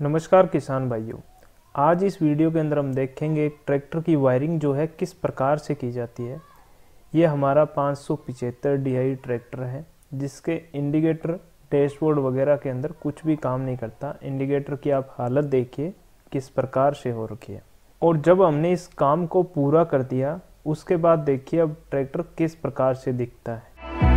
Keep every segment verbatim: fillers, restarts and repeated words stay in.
नमस्कार किसान भाइयों, आज इस वीडियो के अंदर हम देखेंगे एक ट्रैक्टर की वायरिंग जो है किस प्रकार से की जाती है। ये हमारा पाँच सौ पचहत्तर डी आई ट्रैक्टर है जिसके इंडिकेटर डैशबोर्ड वगैरह के अंदर कुछ भी काम नहीं करता। इंडिकेटर की आप हालत देखिए किस प्रकार से हो रखी है। और जब हमने इस काम को पूरा कर दिया उसके बाद देखिए अब ट्रैक्टर किस प्रकार से दिखता है।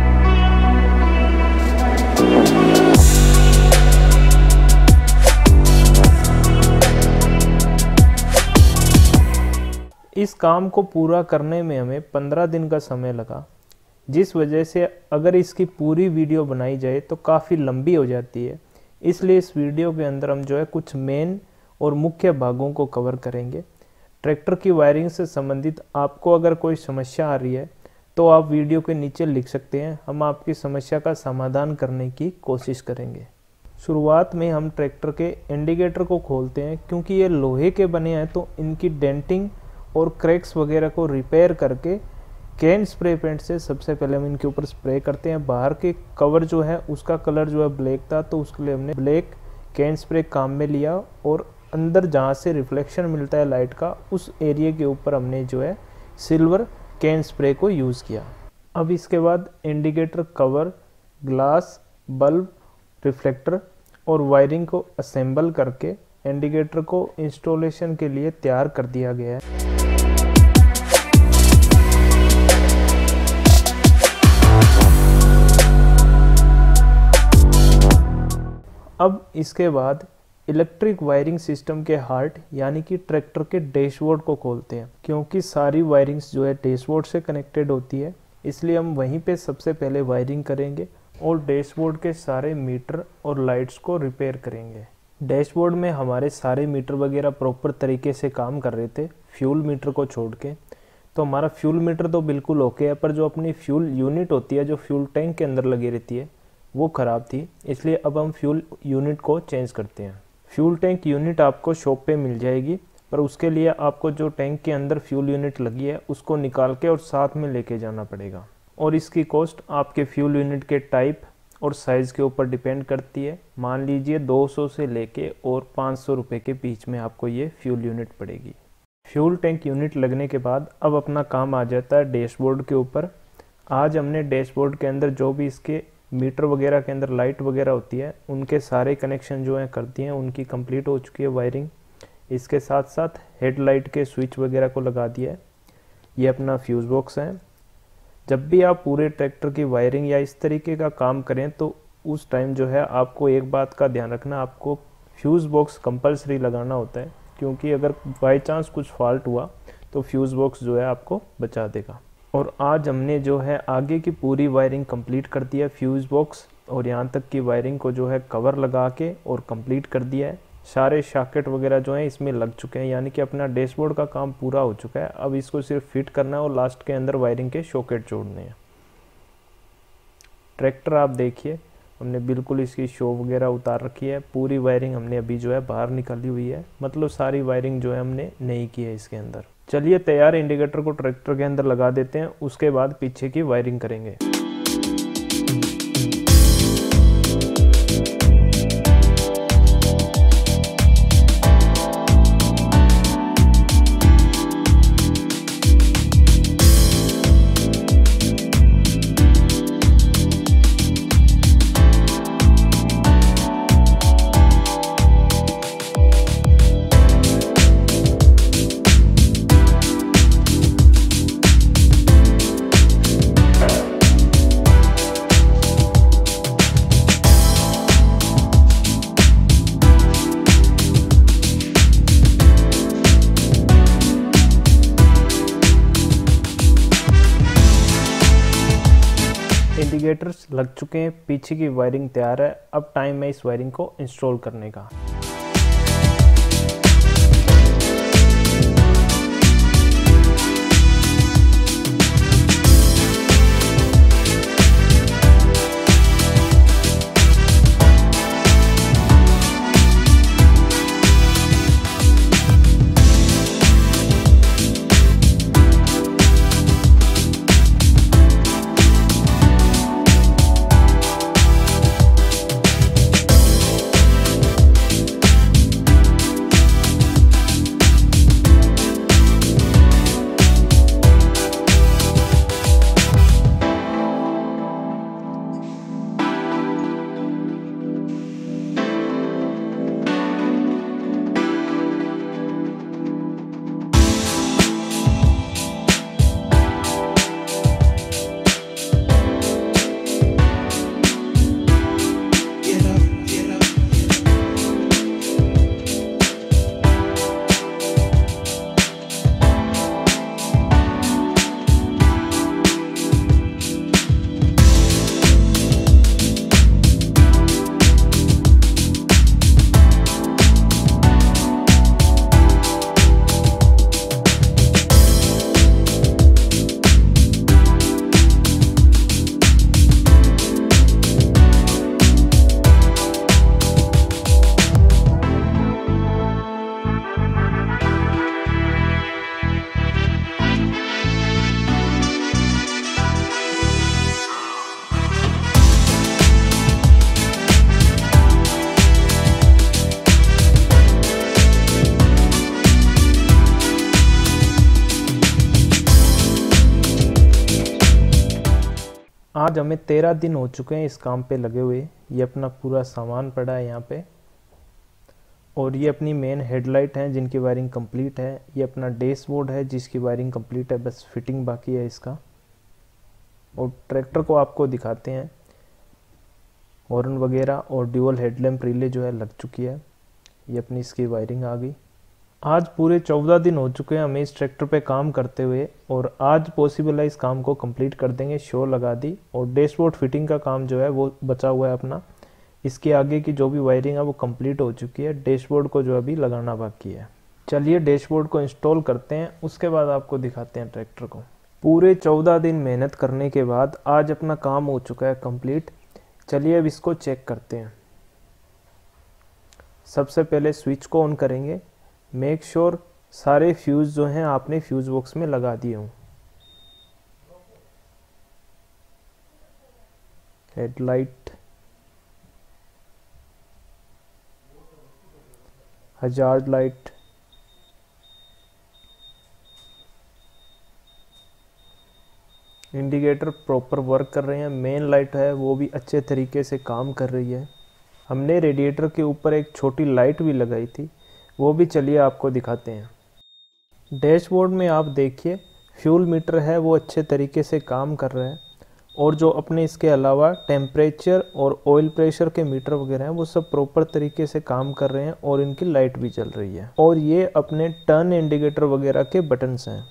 इस काम को पूरा करने में हमें पंद्रह दिन का समय लगा, जिस वजह से अगर इसकी पूरी वीडियो बनाई जाए तो काफ़ी लंबी हो जाती है। इसलिए इस वीडियो के अंदर हम जो है कुछ मेन और मुख्य भागों को कवर करेंगे। ट्रैक्टर की वायरिंग से संबंधित आपको अगर कोई समस्या आ रही है तो आप वीडियो के नीचे लिख सकते हैं, हम आपकी समस्या का समाधान करने की कोशिश करेंगे। शुरुआत में हम ट्रैक्टर के इंडिकेटर को खोलते हैं। क्योंकि ये लोहे के बने हैं तो इनकी डेंटिंग और क्रैक्स वगैरह को रिपेयर करके कैन स्प्रे पेंट से सबसे पहले हम इनके ऊपर स्प्रे करते हैं। बाहर के कवर जो है उसका कलर जो है ब्लैक था तो उसके लिए हमने ब्लैक कैन स्प्रे काम में लिया और अंदर जहाँ से रिफ्लेक्शन मिलता है लाइट का उस एरिया के ऊपर हमने जो है सिल्वर कैन स्प्रे को यूज़ किया। अब इसके बाद indicator cover, glass, bulb, reflector और वायरिंग को असेंबल करके इंडिकेटर को इंस्टॉलेशन के लिए तैयार कर दिया गया है। अब इसके बाद इलेक्ट्रिक वायरिंग सिस्टम के हार्ट यानी कि ट्रैक्टर के डैशबोर्ड को खोलते हैं। क्योंकि सारी वायरिंग्स जो है डैशबोर्ड से कनेक्टेड होती है इसलिए हम वहीं पे सबसे पहले वायरिंग करेंगे और डैशबोर्ड के सारे मीटर और लाइट्स को रिपेयर करेंगे। डैशबोर्ड में हमारे सारे मीटर वगैरह प्रॉपर तरीके से काम कर रहे थे फ्यूल मीटर को छोड़ के। तो हमारा फ्यूल मीटर तो बिल्कुल ओके है, पर जो अपनी फ्यूल यूनिट होती है जो फ्यूल टैंक के अंदर लगी रहती है वो ख़राब थी। इसलिए अब हम फ्यूल यूनिट को चेंज करते हैं। फ्यूल टैंक यूनिट आपको शॉप पे मिल जाएगी, पर उसके लिए आपको जो टैंक के अंदर फ्यूल यूनिट लगी है उसको निकाल के और साथ में लेके जाना पड़ेगा। और इसकी कॉस्ट आपके फ्यूल यूनिट के टाइप और साइज़ के ऊपर डिपेंड करती है। मान लीजिए दो सौ से लेके और पाँच सौ रुपये के बीच में आपको ये फ्यूल यूनिट पड़ेगी। फ्यूल टैंक यूनिट लगने के बाद अब अपना काम आ जाता है डैशबोर्ड के ऊपर। आज हमने डैशबोर्ड के अंदर जो भी इसके मीटर वगैरह के अंदर लाइट वगैरह होती है उनके सारे कनेक्शन जो हैं कर दिए हैं, उनकी कंप्लीट हो चुकी है वायरिंग। इसके साथ साथ हेडलाइट के स्विच वगैरह को लगा दिया है। ये अपना फ्यूज़ बॉक्स है। जब भी आप पूरे ट्रैक्टर की वायरिंग या इस तरीके का काम करें तो उस टाइम जो है आपको एक बात का ध्यान रखना, आपको फ्यूज़ बॉक्स कंपलसरी लगाना होता है। क्योंकि अगर बाई चांस कुछ फॉल्ट हुआ तो फ्यूज़ बॉक्स जो है आपको बचा देगा। और आज हमने जो है आगे की पूरी वायरिंग कंप्लीट कर दिया है फ्यूज़ बॉक्स और यहाँ तक की वायरिंग को जो है कवर लगा के और कंप्लीट कर दिया है। सारे सॉकेट वगैरह जो हैं इसमें लग चुके हैं, यानी कि अपना डैशबोर्ड का काम पूरा हो चुका है। अब इसको सिर्फ फिट करना है और लास्ट के अंदर वायरिंग के सॉकेट जोड़ने हैं। ट्रैक्टर आप देखिए हमने बिल्कुल इसकी शो वगैरह उतार रखी है। पूरी वायरिंग हमने अभी जो है बाहर निकाली हुई है, मतलब सारी वायरिंग जो है हमने नहीं की है इसके अंदर। चलिए तैयार इंडिकेटर को ट्रैक्टर के अंदर लगा देते हैं, उसके बाद पीछे की वायरिंग करेंगे। इंडिकेटर्स लग चुके हैं, पीछे की वायरिंग तैयार है। अब टाइम है इस वायरिंग को इंस्टॉल करने का। आज हमें तेरह दिन हो चुके हैं इस काम पे लगे हुए। ये अपना पूरा सामान पड़ा है यहाँ पे, और ये अपनी मेन हेडलाइट है जिनकी वायरिंग कंप्लीट है। ये अपना डैशबोर्ड है जिसकी वायरिंग कंप्लीट है, बस फिटिंग बाकी है इसका। और ट्रैक्टर को आपको दिखाते हैं, हॉर्न वगैरह और ड्यूअल हेडलैम्प रिले जो है लग चुकी है। ये अपनी इसकी वायरिंग आ गई। आज पूरे चौदह दिन हो चुके हैं हमें इस ट्रैक्टर पे काम करते हुए, और आज पॉसिबल है इस काम को कंप्लीट कर देंगे। शो लगा दी, और डैशबोर्ड फिटिंग का काम जो है वो बचा हुआ है अपना। इसके आगे की जो भी वायरिंग है वो कंप्लीट हो चुकी है, डैशबोर्ड को जो अभी लगाना बाकी है। चलिए डैशबोर्ड को इंस्टॉल करते हैं, उसके बाद आपको दिखाते हैं ट्रैक्टर को। पूरे चौदह दिन मेहनत करने के बाद आज अपना काम हो चुका है कंप्लीट। चलिए अब इसको चेक करते हैं। सबसे पहले स्विच को ऑन करेंगे। मेक श्योर सारे फ्यूज जो हैं आपने फ्यूज बॉक्स में लगा दिए हों। Headlight, hazard light, indicator proper work कर रहे हैं। मेन लाइट है वो भी अच्छे तरीके से काम कर रही है। हमने रेडिएटर के ऊपर एक छोटी लाइट भी लगाई थी, वो भी चलिए आपको दिखाते हैं। डैशबोर्ड में आप देखिए फ्यूल मीटर है वो अच्छे तरीके से काम कर रहा है, और जो अपने इसके अलावा टेम्परेचर और ऑयल प्रेशर के मीटर वगैरह हैं वो सब प्रॉपर तरीके से काम कर रहे हैं, और इनकी लाइट भी चल रही है। और ये अपने टर्न इंडिकेटर वगैरह के बटन्स हैं।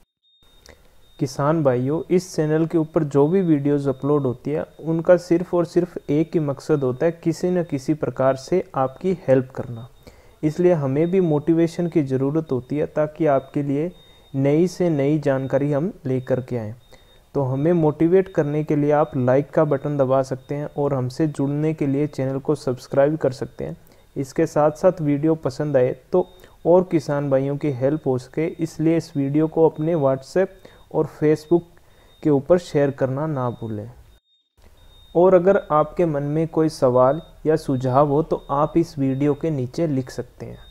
किसान भाइयों, इस चैनल के ऊपर जो भी वीडियोस अपलोड होती है उनका सिर्फ और सिर्फ एक ही मकसद होता है, किसी न किसी प्रकार से आपकी हेल्प करना। इसलिए हमें भी मोटिवेशन की ज़रूरत होती है, ताकि आपके लिए नई से नई जानकारी हम लेकर के आएँ। तो हमें मोटिवेट करने के लिए आप लाइक का बटन दबा सकते हैं, और हमसे जुड़ने के लिए चैनल को सब्सक्राइब कर सकते हैं। इसके साथ साथ वीडियो पसंद आए तो और किसान भाइयों की हेल्प हो सके, इसलिए इस वीडियो को अपने व्हाट्सएप और फेसबुक के ऊपर शेयर करना ना भूलें। और अगर आपके मन में कोई सवाल या सुझाव हो तो आप इस वीडियो के नीचे लिख सकते हैं।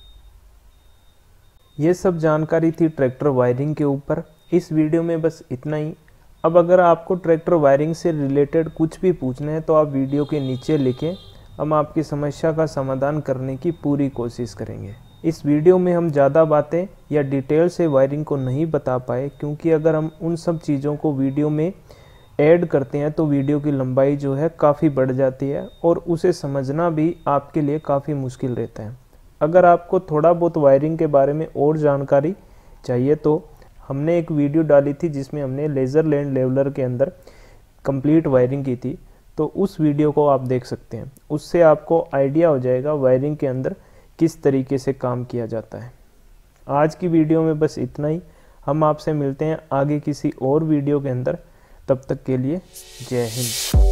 ये सब जानकारी थी ट्रैक्टर वायरिंग के ऊपर। इस वीडियो में बस इतना ही। अब अगर आपको ट्रैक्टर वायरिंग से रिलेटेड कुछ भी पूछना है तो आप वीडियो के नीचे लिखें, हम आपकी समस्या का समाधान करने की पूरी कोशिश करेंगे। इस वीडियो में हम ज़्यादा बातें या डिटेल से वायरिंग को नहीं बता पाए, क्योंकि अगर हम उन सब चीज़ों को वीडियो में ऐड करते हैं तो वीडियो की लंबाई जो है काफ़ी बढ़ जाती है, और उसे समझना भी आपके लिए काफ़ी मुश्किल रहता है। अगर आपको थोड़ा बहुत वायरिंग के बारे में और जानकारी चाहिए तो हमने एक वीडियो डाली थी जिसमें हमने लेज़र लैंड लेवलर के अंदर कंप्लीट वायरिंग की थी, तो उस वीडियो को आप देख सकते हैं। उससे आपको आइडिया हो जाएगा वायरिंग के अंदर किस तरीके से काम किया जाता है। आज की वीडियो में बस इतना ही। हम आपसे मिलते हैं आगे किसी और वीडियो के अंदर। तब तक के लिए जय हिंद।